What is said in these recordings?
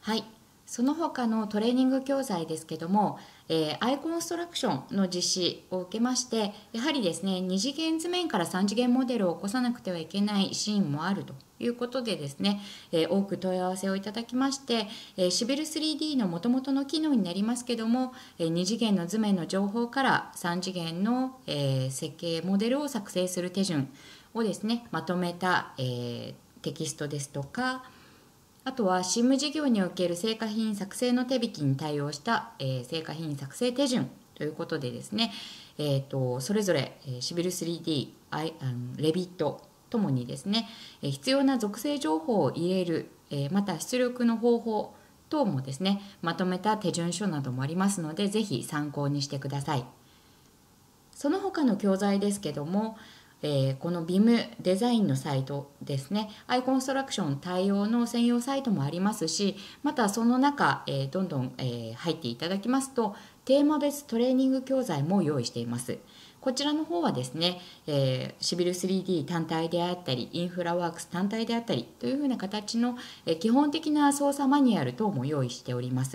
はい、その他のトレーニング教材ですけども、アイコンストラクションの実施を受けまして、やはりですね、2次元図面から3次元モデルを起こさなくてはいけないシーンもあるということでですね、多く問い合わせをいただきまして、シビル 3D の元々の機能になりますけども、2次元の図面の情報から3次元の、設計モデルを作成する手順をですね、まとめた、テキストですとか、あとは SIM 事業における成果品作成の手引きに対応した、成果品作成手順ということでですね、それぞれシビル 3D、レビットともにですね、必要な属性情報を入れる、また出力の方法等もですね、まとめた手順書などもありますので、ぜひ参考にしてください。その他の教材ですけども、この BIM デザインのサイトですね、アイコンストラクション対応の専用サイトもありますし、またその中、どんどん、入っていただきますと、テーマ別トレーニング教材も用意しています。こちらの方はですね、シビル 3D 単体であったり、インフラワークス単体であったりというふうな形の、基本的な操作マニュアル等も用意しております。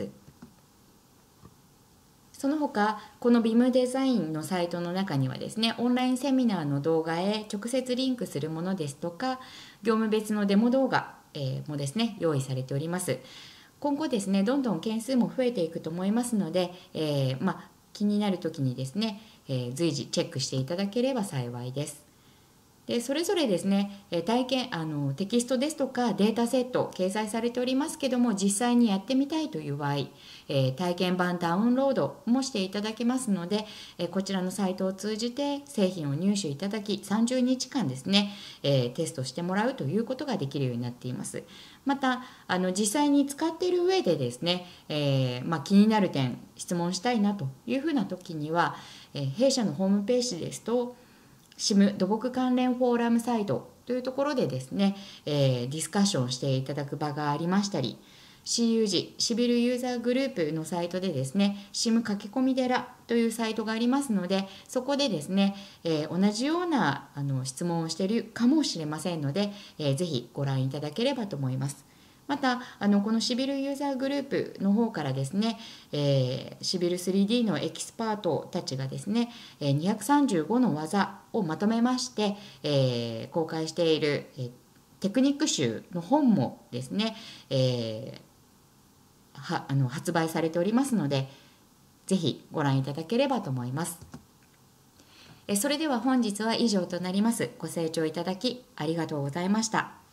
その他、この BIM デザインのサイトの中にはですね、オンラインセミナーの動画へ直接リンクするものですとか、業務別のデモ動画もですね、用意されております。今後ですね、どんどん件数も増えていくと思いますので、気になる時にですね、随時チェックしていただければ幸いです。でそれぞれですね、テキストですとかデータセット掲載されておりますけども、実際にやってみたいという場合、体験版ダウンロードもしていただけますので、こちらのサイトを通じて製品を入手いただき、30日間ですね、テストしてもらうということができるようになっています。また実際に使っている上でですね、気になる点、質問したいなというふうな時には、弊社のホームページですとSIM 土木関連フォーラムサイトというところでですね、ディスカッションしていただく場がありましたり、CUG シビルユーザーグループのサイトでですね、SIM 駆け込み寺というサイトがありますので、そこでですね、同じような質問をしているかもしれませんので、ぜひご覧いただければと思います。またこのシビルユーザーグループの方からですね、シビル 3D のエキスパートたちがですね、235の技をまとめまして、公開している、テクニック集の本もですね、発売されておりますので、ぜひご覧いただければと思います。それでは本日は以上となります。ご清聴いただきありがとうございました。